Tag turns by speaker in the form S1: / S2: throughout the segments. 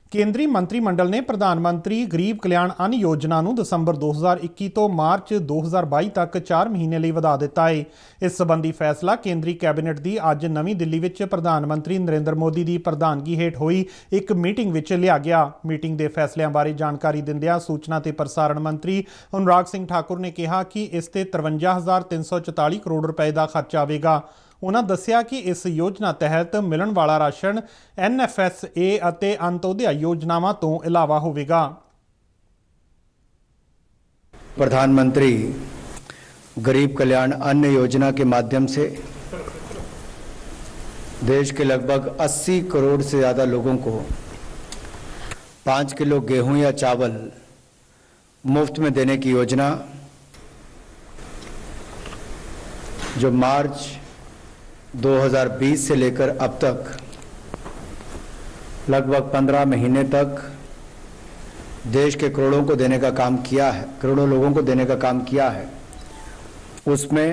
S1: ਕੇਂਦਰੀ ਮੰਤਰੀ ਮੰਡਲ ਨੇ ਪ੍ਰਧਾਨ ਮੰਤਰੀ ਗਰੀਬ ਕਲਿਆਣ ਅੰਨ ਯੋਜਨਾ ਨੂੰ ਦਸੰਬਰ 2021 ਤੋਂ ਮਾਰਚ 2022 ਤੱਕ 4 ਮਹੀਨੇ ਲਈ ਵਧਾ ਦਿੱਤਾ ਹੈ। ਇਸ ਸੰਬੰਧੀ ਫੈਸਲਾ ਕੇਂਦਰੀ ਕੈਬਨਿਟ ਦੀ ਅੱਜ ਨਵੀਂ ਦਿੱਲੀ ਵਿੱਚ ਪ੍ਰਧਾਨ ਮੰਤਰੀ ਨਰਿੰਦਰ ਮੋਦੀ ਦੀ ਪ੍ਰਧਾਨਗੀ ਹੇਠ ਹੋਈ ਇੱਕ ਮੀਟਿੰਗ ਵਿੱਚ ਲਿਆ ਗਿਆ। ਮੀਟਿੰਗ ਦੇ ਫੈਸਲਿਆਂ ਬਾਰੇ ਜਾਣਕਾਰੀ ਦਿੰਦਿਆਂ ਸੂਚਨਾ ਤੇ ਪ੍ਰਸਾਰਣ ਮੰਤਰੀ ਅਨੁਰਾਗ ਸਿੰਘ ਠਾਕੁਰ ਨੇ ਕਿਹਾ ਕਿ ਇਸ ਤੇ 53,344 ਕਰੋੜ रुपए का खर्च आवेगा। उन्होंने दस्सिया कि इस योजना तहत मिलण वाला राशन NFSA ਅਤੇ अंत्योदय योजनावां तो इलावा होवेगा।
S2: प्रधानमंत्री गरीब कल्याण अन्न योजना के माध्यम से देश के लगभग 80 करोड़ से ज़्यादा लोगों को 5 किलो गेहूं या चावल मुफ्त में देने की योजना जो मार्च 2020 से लेकर अब तक लगभग 15 महीने तक देश के करोड़ों को देने का काम किया है, करोड़ों लोगों को देने का काम किया है, उसमें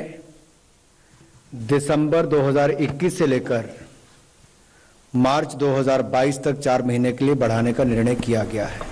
S2: दिसंबर 2021 से लेकर मार्च 2022 तक 4 महीने के लिए बढ़ाने का निर्णय किया गया है।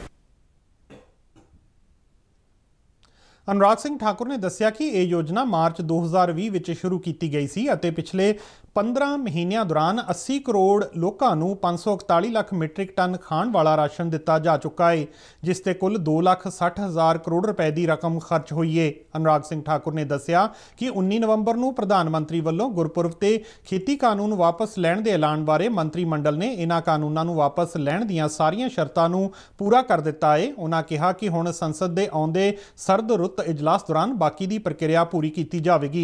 S1: अनुराग सिंह ठाकुर ने दस्सिया कि यह योजना मार्च 2020 ਵਿੱਚ ਸ਼ੁਰੂ ਕੀਤੀ ਗਈ ਸੀ ਅਤੇ ਪਿਛਲੇ 15 ਮਹੀਨਿਆਂ ਦੌਰਾਨ 80 ਕਰੋੜ ਲੋਕਾਂ ਨੂੰ 541 ਲੱਖ ਮੀਟ੍ਰਿਕ ਟਨ ਖਾਣ ਵਾਲਾ ਰਾਸ਼ਨ ਦਿੱਤਾ ਜਾ ਚੁੱਕਾ ਹੈ, ਜਿਸ ਤੇ ਕੁੱਲ 2,60,000 ਕਰੋੜ ਰੁਪਏ ਦੀ ਰਕਮ ਖਰਚ ਹੋਈ ਹੈ। अनुराग सिंह ठाकुर ने दस्सिया कि 19 ਨਵੰਬਰ ਨੂੰ ਪ੍ਰਧਾਨ ਮੰਤਰੀ ਵੱਲੋਂ ਗੁਰਪੁਰਬ ਤੇ ਖੇਤੀ ਕਾਨੂੰਨ ਵਾਪਸ ਲੈਣ ਦੇ ਐਲਾਨ ਬਾਰੇ ਮੰਤਰੀ ਮੰਡਲ ਨੇ ਇਹਨਾਂ ਕਾਨੂੰਨਾਂ ਨੂੰ ਵਾਪਸ ਲੈਣ ਦੀਆਂ ਸਾਰੀਆਂ ਸ਼ਰਤਾਂ ਨੂੰ ਪੂਰਾ ਕਰ ਦਿੱਤਾ ਹੈ। ਉਹਨਾਂ ਕਿਹਾ ਕਿ ਹੁਣ ਸੰਸਦ ਦੇ ਆਉਂਦੇ ਸਰਦ ਰੁੱਤ इजलास दौरान बाकी दी प्रक्रिया पूरी की जाएगी।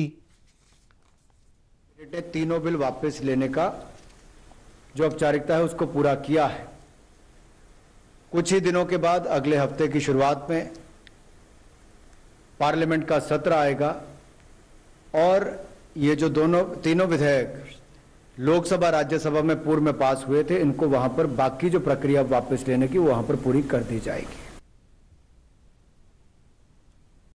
S2: तीनों बिल वापस लेने का जो औपचारिकता है उसको पूरा किया है। कुछ ही दिनों के बाद अगले हफ्ते की शुरुआत में पार्लियामेंट का सत्र आएगा और ये जो तीनों विधेयक लोकसभा राज्यसभा में पूर्व में पास हुए थे, इनको वहां पर बाकी जो प्रक्रिया वापस लेने की वहां पर पूरी कर दी जाएगी।